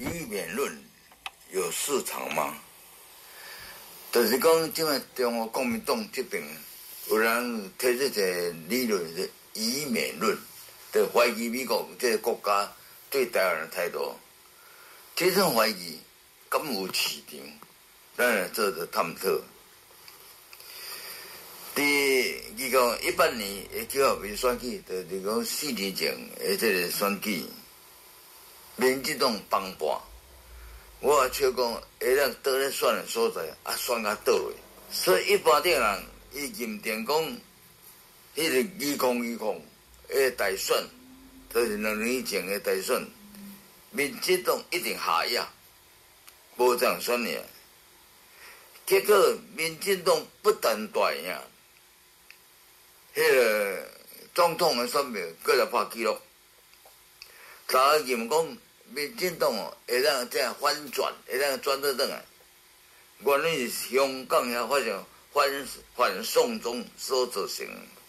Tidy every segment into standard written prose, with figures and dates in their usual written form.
以免论有市场吗？就是讲，即摆中国国民党这边有人提出一个理论是以免论，就怀疑美国这个国家对台湾的态度。这种怀疑敢有市场？当然做着探讨。2018年9号未选举，就是讲4年前的这个选举，民进党崩盘。我也笑讲，会当倒咧选的所在，选到倒位。所以一般的人，伊认定讲，迄个2020大选，就是2年前的大选，民进党一定下野，无这样选的。结果民进党不但大赢，迄个总统的选票搁来破纪录。查认讲民进党会当这样反转，会当转得转来。原因是香港遐发生反送中所造成，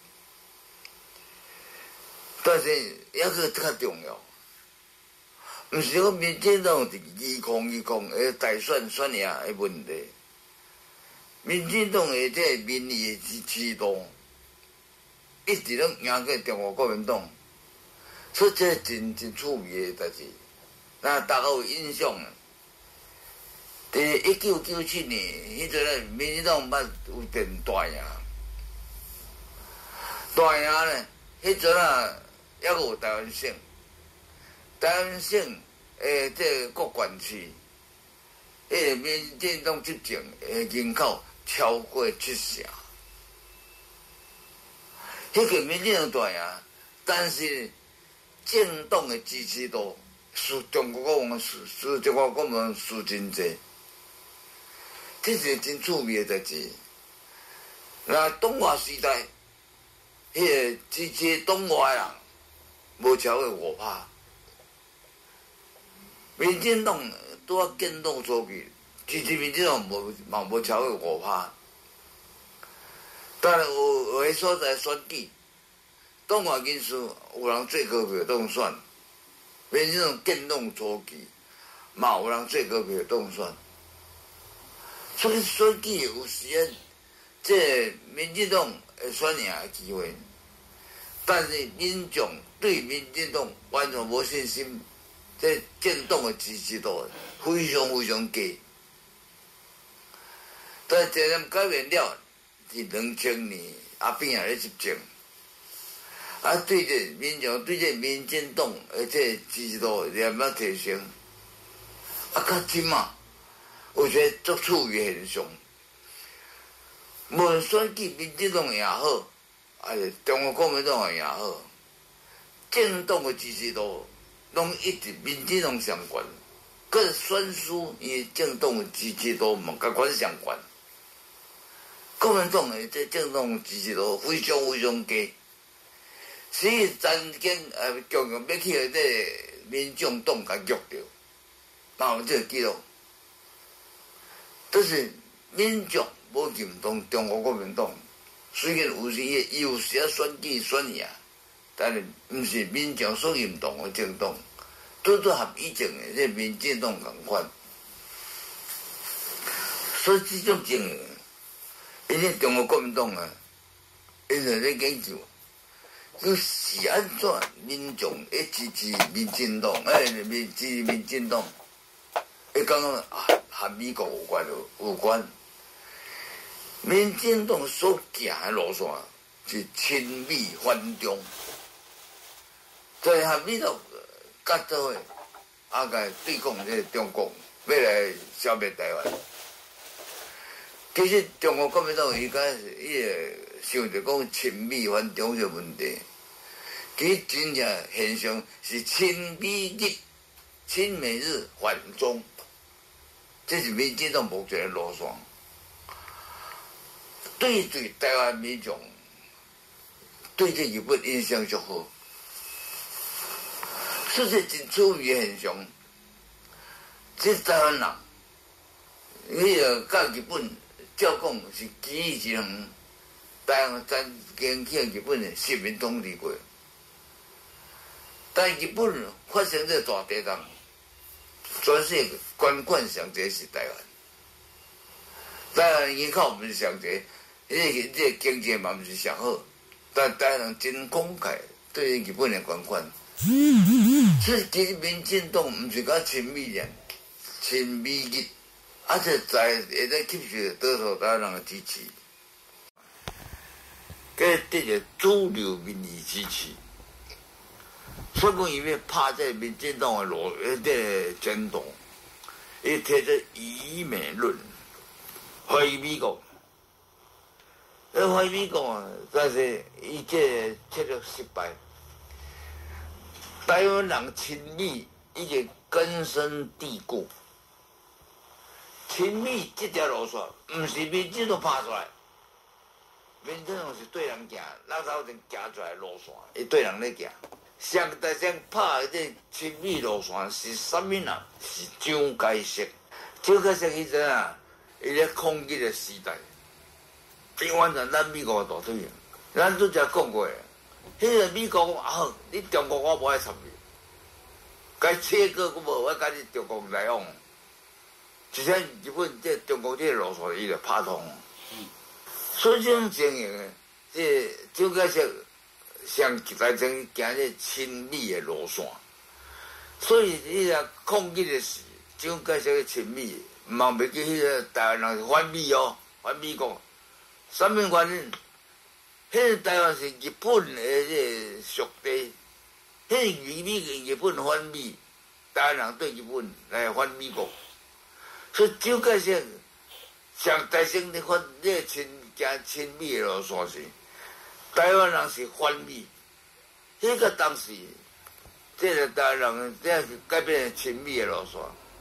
但是抑个较重要，毋是讲民进党是2020的大选赢的问题。民进党的这民意的支持度一直拢赢过中国国民党，所以这真趣味的代志。那大家有印象啊？伫1997年，迄阵咧，民进党捌有变大赢，大赢咧，迄阵啊，抑有台湾省，台湾省诶，这各县市，迄个民进党执政诶人口超过70%，迄个民进党大赢，但是政党的支持度输中国国民输真济。这是真趣味的代志。那东华时代，迄个支持东华的人无超过5%。民进党拄啊建党初期，支持民进党无超过5%。但是有个所在选举，东华人数有人最高票当选，民进党建党初期嘛有人最高票当选。所以选举有时啊，这民进党会选赢的机会，但是民众对民进党完全无信心，这政党的支持度非常非常低。但这念改变了，是2000年阿扁也咧执政，对这民众对这民进党的这支持度慢慢提升，较真嘛。有一个足趣味现象，无论选举民进党也好，中国国民党也好，政党的支持度拢一直民进党上悬，可是选输伊政党的支持度嘛，甲阮上悬。国民党的这政党支持度非常非常低，所以曾经强要去这民众党甲虐掉，嘛有这个记录。就是民众无认同中国国民党，虽然有时伊有时啊选举选赢，但是毋是民众所认同的政党，拄合以前的这民进党同款。所以这种情形，因为中国国民党啊，因在咧研究，是安怎民众会支持民进党，支持民进党，会讲和美国有关，民进党所行的路线是亲美反中，所以和美国合作的甲对抗这个中国，要来消灭台湾。其实中国国民党伊个想着讲亲美反中这问题，其实真正现象是亲美日、亲美日反中。这是民进党目前的路线，对台湾民众对这日本印象就好，这是真趣味的现象。这台湾人，甲日本照讲是基于一项台湾曾经去日本的殖民统治过，但日本发生这大地震。 全世界捐款上济是台湾，台湾人口毋是上济，迄个经济嘛毋是上好，但台湾人真慷慨对日本的捐款。所以其实民进党毋是讲亲美人、亲美日，且在会当吸取多数台湾人的支持，佮得着主流民意支持。所以讲，伊要拍这民进党的前途，伊提出以美论，怀疑美国。怀疑美国啊，但是伊这策略失败。台湾人亲美已经根深蒂固，亲美这条路线，毋是民进党拍出来，民进党是对人行，咱头前行出来路线，伊对人咧行。上大上拍这亲美路线是啥物人？是蒋介石。蒋介石迄阵啊，伊咧抗日的时代，伊完全咱美国的大腿。咱拄则讲过。迄个美国讲好，你中国我无爱参与，该切割我无爱甲你中国来往，只像日本这中国这路线伊就拍通。所以这种情形，这蒋介石上台前行这亲美的路线，所以迄个抗日的时，蒋介石的亲美，望袂记迄个台湾人是反美哦，反美国，啥物原因？迄个台湾是日本的这属地，迄个日本反美，台湾人对日本来反美国，所以蒋介石上台前咧反这亲美的路线是，台湾人是反美，迄个当时，这个台湾人这是改变亲美的路线，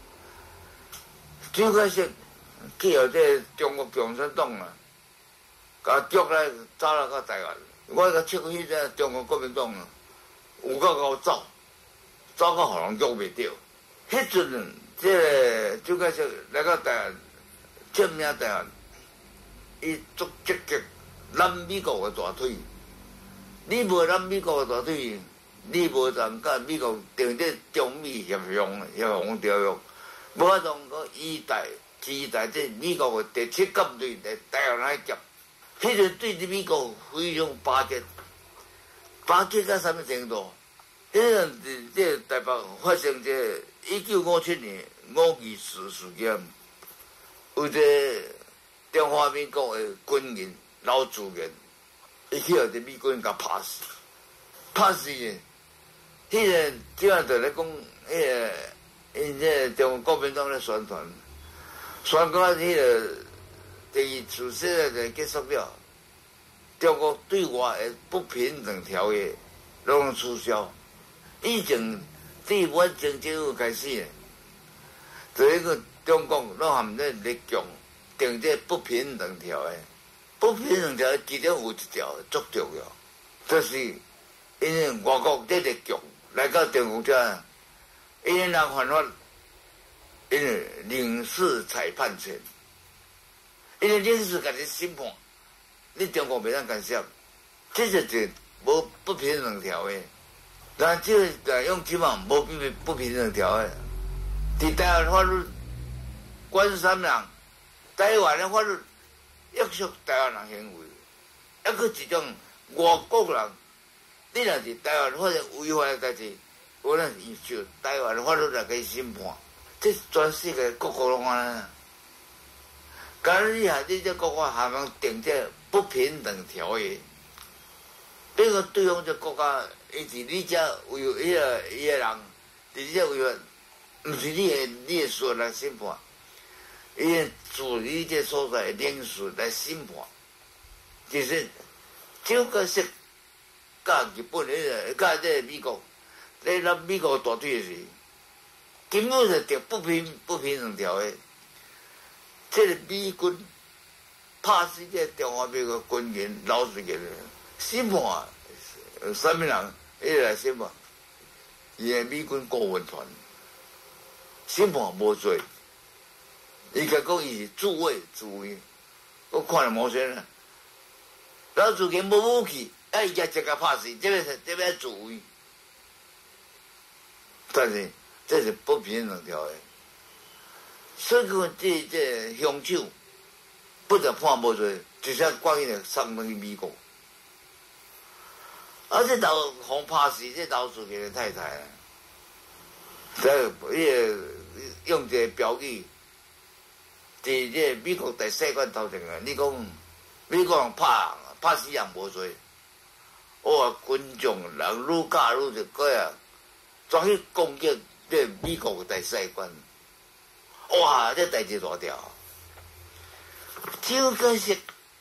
蒋介石去互这中国共产党啊。甲捉来走来到台湾，我甲切迄个中国国民党啊，有够够走到互人捉袂着。迄阵，这个蒋介石来到台湾，占领台湾，伊足积极揽美国的大腿。你无揽美国的大腿，你无通甲美国订这中美协防条约，无法通个期待这美国的第7舰队来台湾来夹。迄个对美国非常巴结到什么程度？迄阵这台北发生这1957年5.24事件，有一个中华民国的军人老主任，伊去互这美国人甲拍死，的。迄个即下就咧讲，因这中国国民党咧宣传到迄个。第二次世界大战结束了，中国对外的不平等条约拢取消。以前对阮政府开始呢，就迄个中国拢含咧列强定这不平等条约。不平等条约其中有一条足重要，就是因为外国这列强来到中国遮，因为人犯法，因为领事裁判权。因为领事家己审判，你中国袂当干涉，这就是无不平等条约。但这个用即嘛无不平等条约，伫台湾法律管啥人？台湾的法律约束台湾人行为，抑个一种外国人，你若是台湾法律违法的代志，有人依照台湾的法律来给审判，这全世界各国拢安尼。假如你你这国家还能定这不平等条约，比如对方这国家，伊是你这为伊个人，伫这为法，毋是你的事来审判，伊自你这所在领事来审判，就是蒋介石甲日本甲这美国，咧咱美国大腿时，根本就定不平等条约。这个美军拍死这中华民国军人老实人，审判啥物人一来审判，伊个美军顾问团审判无罪，伊甲讲伊是自卫，我看了无先啦。老主人无武器，伊才直甲拍死，这边自卫，但是这是不平等条约。 所以讲这凶手不但判无罪，直接关起来送去美国。这老互拍死，这老司机的太太，用一个标语，伫这美国大使馆头前啊，你讲美国人拍死人无罪，群众人愈教愈就过啊，全去攻击这美国大使馆，这代志大条。就可惜，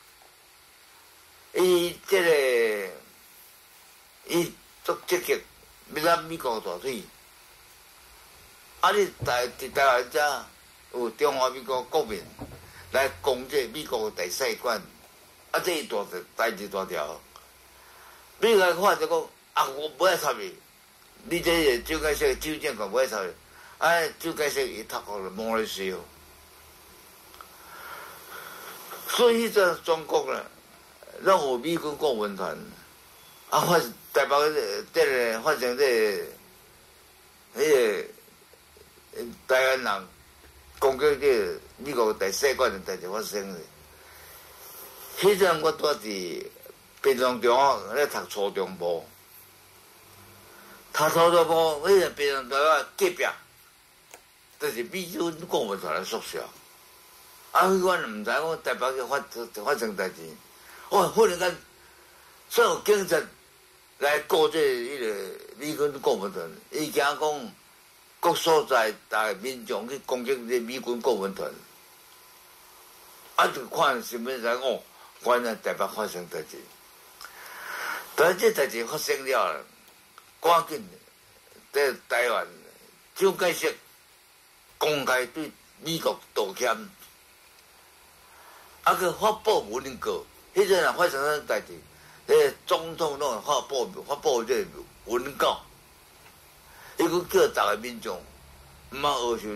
伊足积极，要咱美国大腿。你台湾遮有中华民国国民来攻击美国大使馆，这代志大条。美国看就讲我不爱参与，你这蒋介石州长讲不爱参与，蒋介石伊读过了莫里西欧。所以这中国呢，让有美军国文团台北发生台湾人攻击这美国大使馆的代志发生的。迄阵我住伫平常中学咧读初中部，迄个平常中学隔壁，就是美军国文团的宿舍。阮毋知讲台北发生代志，忽然间，所有警察来告这迄个美军国文团，伊惊讲各所在大民众去攻击这美军国文团，就看新闻才讲，原来台北发生代志，但这代志发生了，赶紧在台湾蒋介石公开对美国道歉。去发布文告，迄阵发生啥代志？总统拢发布这文告，伊佫叫逐个民众毋好学像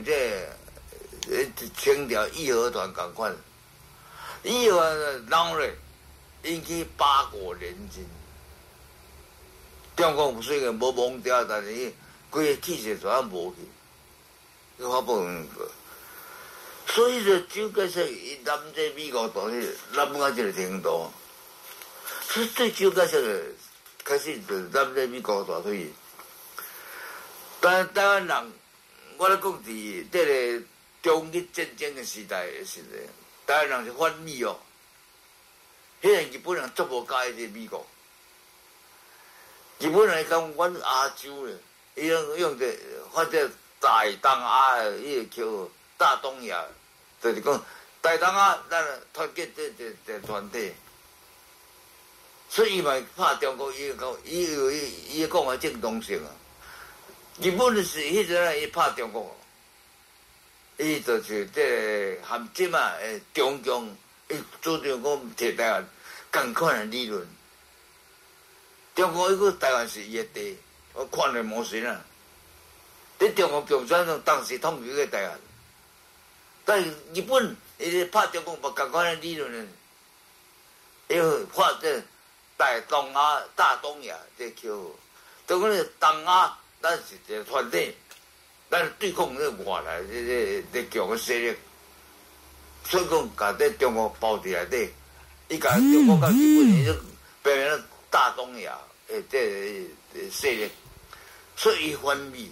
清朝义和团共款，义和团闹咧引起八国联军。中国虽然无忘掉，但是伊规个气势全无去，伊发布文告。所以说，蒋介石伊揽这美国大腿，揽到这个程度，所以对蒋介石开始就揽这美国大腿。但台湾人，我咧讲伫这个中日战争的时代台湾人是反美哦。迄个日本人足无介意这美国，日本人讲阮亚洲咧，伊用这发这大东亚的迄个叫大东亚。就是讲，大东亚咱团结这团体，所以伊嘛拍中国，伊讲的正当性啊。日本是迄阵伊拍中国，伊就是这含金中共，伊主张讲摕台湾共款的理论。中国伊个台湾是伊的地，我看了无神啊。伫中国共产党当时统治个台湾。但日本伊拍中国无共款的理论呢，伊拍这大东亚这叫，就讲东亚咱是一个团体，咱对抗这外来这强的势力，所以讲把这中国包伫内底，伊甲中国甲日本伊就变成大东亚这势力，所以伊反美。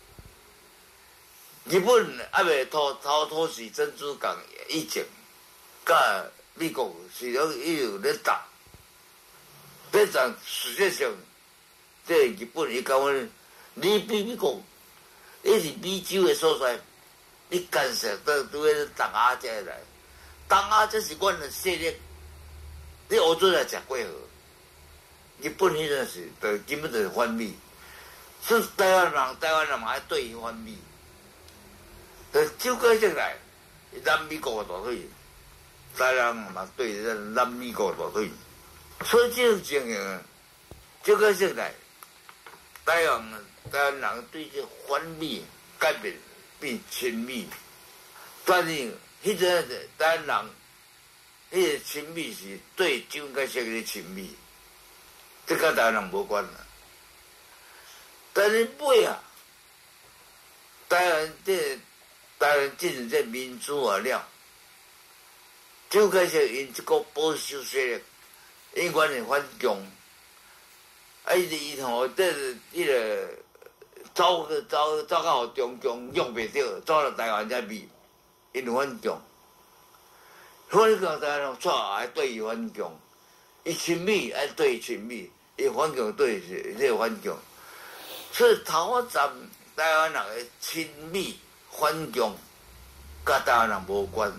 日本还未讨是珍珠港以前，甲美国是伊有咧打，但实际上，这日本伊讲阮，你比美国，伊是美洲的所在，你干涉到迄东亚遮来，东亚这是阮的势力，你欧洲来食过好，日本迄阵是，根本就是反美，所以台湾人嘛爱对伊反美。蒋介石来揽美国的大腿，台湾人嘛对咱揽美国的大腿，所以这种情形，蒋介石来，台湾人对这反美改变变亲美，但是迄阵台湾人，迄个亲美是对蒋介石的亲美，这跟台湾人无关啦。但是尾啊，台台湾进入这民主化了，就开始因这个保守势力，因阮的反共，伊吼，迄个走到中共用袂着，走到台湾才咪因反共，反共台湾错爱对伊反共，伊亲美爱对伊亲美，伊反共对这反共，所以头一站台湾人的亲美反共，甲台湾人无关，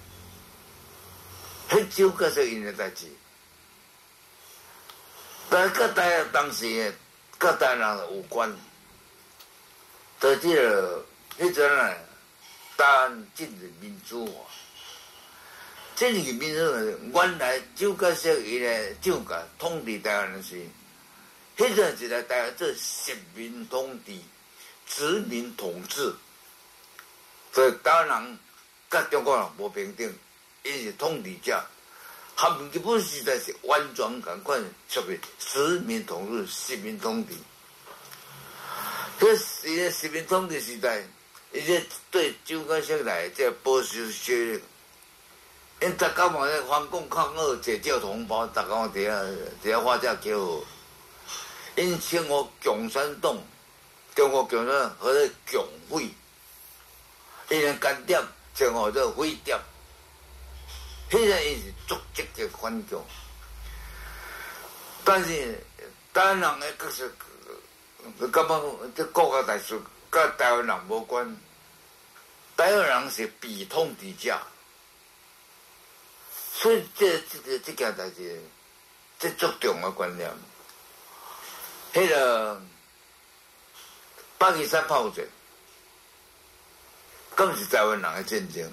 迄就个是因的代志。但甲台湾当时诶，甲台湾人有关，在即个迄阵啊，台湾进入民主化，进入民主化，原来蒋介石伊咧蒋介统治台湾时，迄阵是来台湾做殖民统治、殖民统治，所以台湾人甲中国人无平等，因是统治者。他们基本时代是完全共款属于殖民统治、殖民统治。伊个殖民统治时代，伊个对蒋介石来这保守势力，因逐工嘛咧反共抗俄，坐教同胞，逐工伫遐花遮叫好。因称呼共产党、中国共产党或者共匪，伊个间谍称呼做匪谍。迄个伊是足积极反共，但是台湾人诶确实感觉这国家大事甲台湾人无关，台湾人是被统治者，所以这件代志，这足重诶观念。迄个巴基斯坦炮战，更是台湾人诶战争。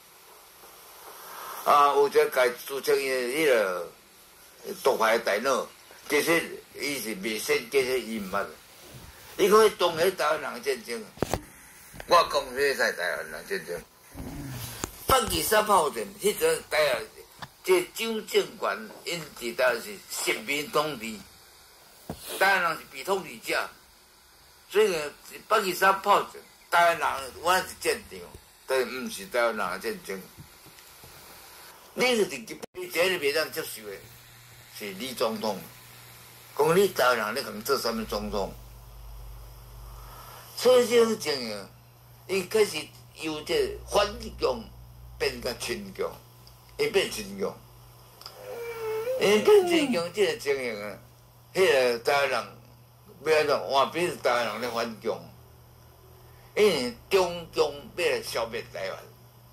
有一个家组成伊迄个独派大脑，其实伊是未先其实伊毋捌。伊讲迄东西台湾人战争，我讲迄是台湾人战争。巴基斯坦炮战，迄阵台湾这蒋政权因伫台湾是殖民统治，台湾人是被统治者，所以巴基斯坦炮战，台湾人我是战场，但是毋是台湾人的战争。你是第一个袂当接受的，是李总统。讲你台湾人，你共做啥物总统？所以这种情形，伊开始由这反共变甲亲共，伊变亲共，伊变亲共这个情形啊，迄个台湾人要安怎换变台湾人咧反共？因为中共要来消灭台湾。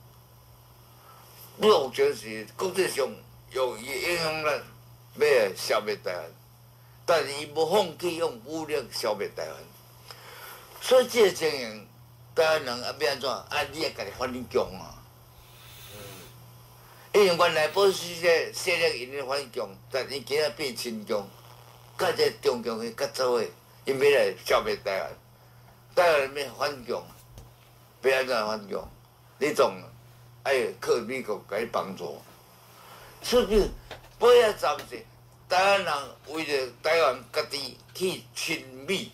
目前是国际上用伊影响力要来消灭台湾，但是伊无放弃用武力消灭台湾，所以这个情形，台湾人要安怎？你也家己反共啊！因为原来保守势力因咧反共，但伊今仔变亲共，甲这中共去合作伙，因要来消灭台湾，台湾要反共，要安怎反共？你总。靠美国甲伊帮助，所以尾仔站是台湾人为着台湾家己去亲美，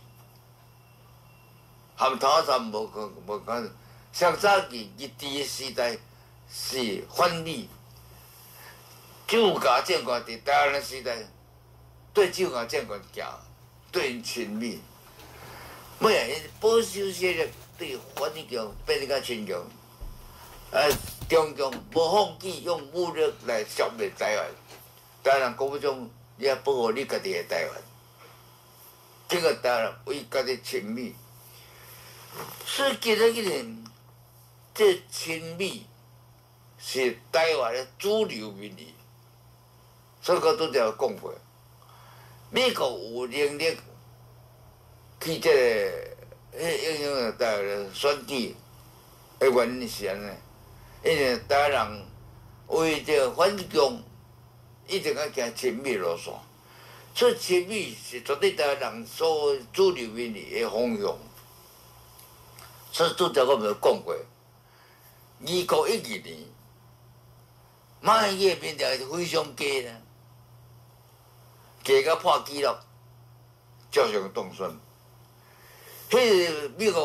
含头站无讲，上早期日治的时代是反美，蒋家政权伫台湾的时代对蒋家政权行，对因亲美，尾仔因保守势力对反共变甲亲共。中共无放弃用武力来消灭台湾，台湾人国府中也保护你家己的台湾，这个台湾人为家己亲美，所以今日这亲美是台湾的主流民意，所以我拄则讲过，美国有能力去这个影响台湾的选举的原因是安尼。因为台湾人为着反共，一直在行亲美路线，所以亲美是绝对台湾人所主流民意的方向。所以拄则我咪讲过，2012年，马英九民调是非常低啦，低到破纪录，照常当选。迄个美国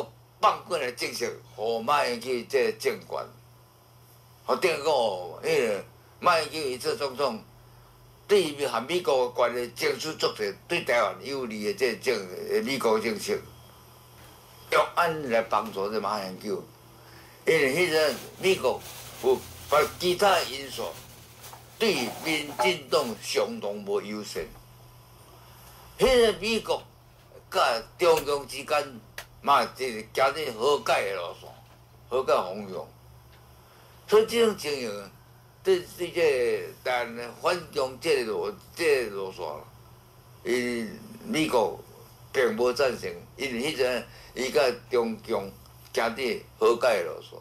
放过来政策，互马英九这政权，互等于讲迄个马英九伊做总统，对含美国关系争取足侪对台湾有利的这美国政策，用安来帮助这马英九，因为迄阵美国有把其他因素对民进党相当无优先，迄个美国甲中共之间。嘛，就是行咧和解的路线，和解方向。所以这种情形，对这台湾反中这个路线，美国并无赞成，因为迄阵伊甲中共行咧和解的路线。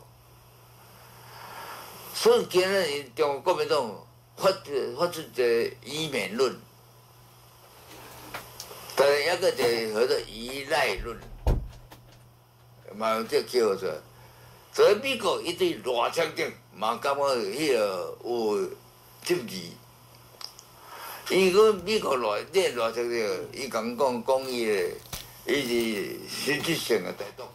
所以今日中国国民党发出一个依缅论，但是抑个一个叫做依赖论。嘛用这叫做，所以美国伊对热枪顶嘛感觉迄个有质疑。伊个美国热枪顶，伊讲伊个，伊是实质性的台独。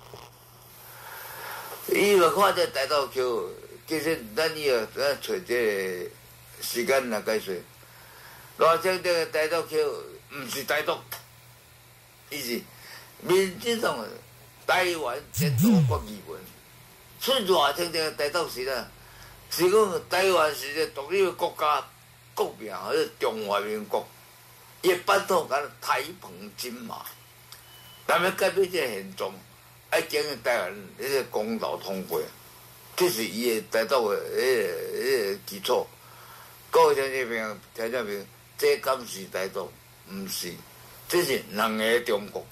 伊若看这台独球，其实咱要找这个时间来解说。热枪顶的台独球，毋是台独，伊是民进党。台湾前途国语文，出热天的台独时啊，是讲台湾是一个独立的国家，国名叫做中华民国，伊颁布甲台澎金马，但要改变这个现状，爱经台湾迄个公投通过，这是伊的台独的迄个基础。各位听众朋友，这敢是台独？毋是，这是两个中国。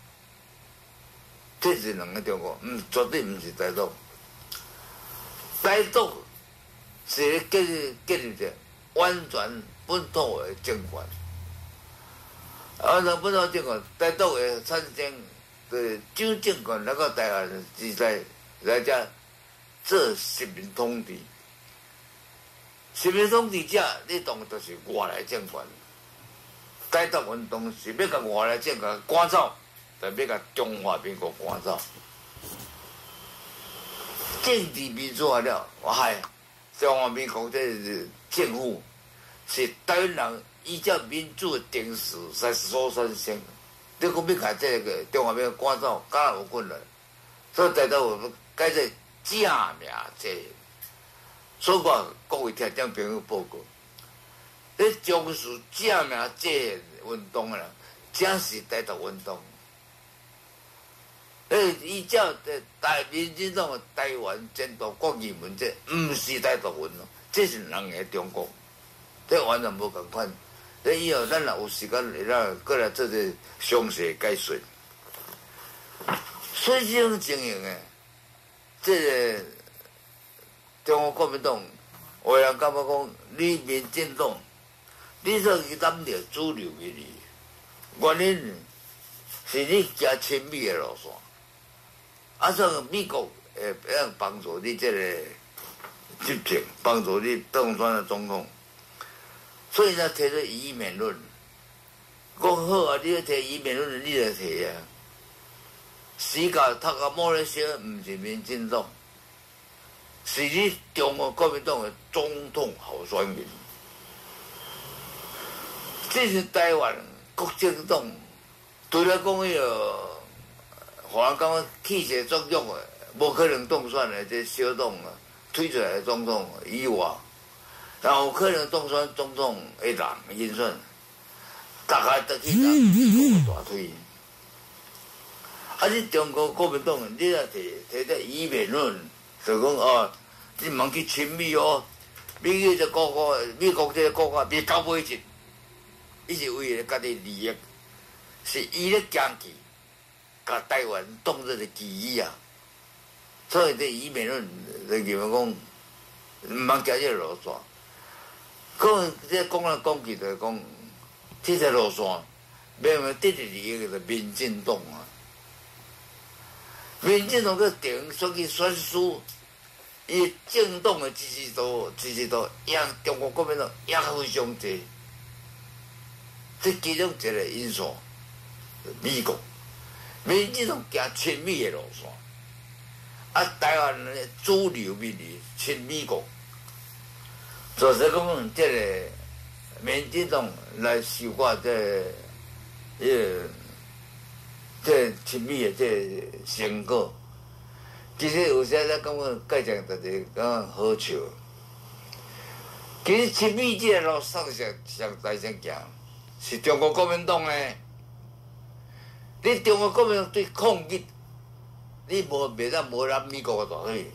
这是两个中国，绝对毋是台独。台独是建立一个完全本土的政权，完全本土政权，台独的产生，就是蒋政权来到台湾之内，来遮做实民统治。实民统治者，你当就是外来政权。台独运动是要甲外来政权赶走。但要甲中华民国赶走，政治民主化了，嗨，中华民国这是政府是台湾人依照民主的定势才所产生。你讲要甲这个中华民国赶走，敢有困难？所以台独我们改做正名制。所以我各位听众朋友报告，你从事正名制运动的人，正是台独运动。依照民进党的台湾前途国语文这，毋是台独运动，这是两个中国，这完全无共款。这以后咱若有时间会过来做这详细解说。所以这种情形诶，这个中国国民党有人感觉讲，你民进党，你说伊揽着主流民意，原因是你行亲美的路线。所以美国会帮助你这个执政，帮助你当选的总统，所以才提出移民论。讲好啊，你要提移民论，你就提啊。死甲读甲莫咧些，毋是民进党，是你中国国民党的总统候选人。这是台湾国政党，除了讲迄个。互人感觉气势作用的，无可能当选的这小党啊，推出来的总统以外，然后有可能当选总统的人因选，大家都去打大推。你中国国民党，你若提这移民论，就讲哦，你莫去亲美哦，美国这国家，美国这个国家别搞不起，伊是为了家己利益，是伊咧讲起。甲台湾当作个记忆啊，所以这移民论就认为讲，毋通行这个路线。讲这讲来讲去就是讲，这条路线，免得得利益就是民进党啊。民进党个定选举选输，伊政党的支持度赢中国国民党赢非常济，这其中一个因素，美国。 民进党行亲美的路线，啊，台湾的主流民意亲美国，就是讲这个民进党来收割这亲美的这成果。其实有时仔感觉介绍大家感觉好笑。其实亲美这个路上上大先行，是中国国民党的。你中国国民党对抗议，你袂当无咱美国的大腿。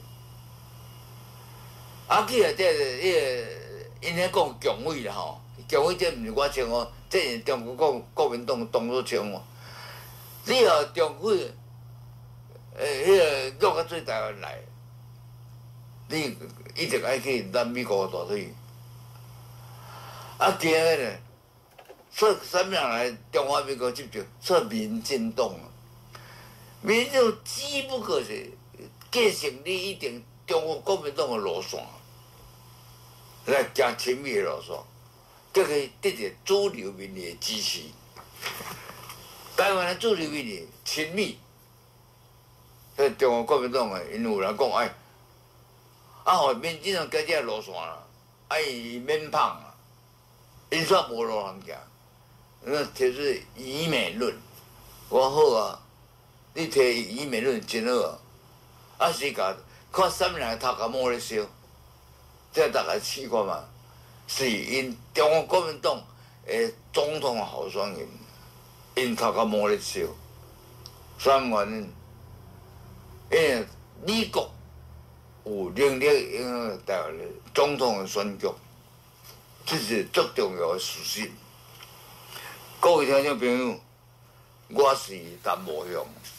啊，去啊，因咧讲强委啦吼，强委这毋是我称哦，这是中国国民党当作称哦。你哦，中委。约到做台湾来，你一定爱去咱美国大腿。啊，今日咧，说啥物人来中华民国接着说民进党啊，民进党只不过是继承你一定中国国民党的路线，来行亲密的路线，就可以得到主流民意的支持。台湾的主流民意亲密。中国国民党诶，因有人讲哎，互民进党家这路线啦，伊免捧啦，因煞无路通行，提出以美论，我好啊，你提以美论真好啊，啊是甲看啥物人头壳摸咧烧，这大家试看嘛，是因中国国民党诶总统候选人，因头壳摸咧烧，啥原因？因为美国有能力影响台湾的总统的选举，这是最重要的事实。各位听众朋友，我是陈茂雄。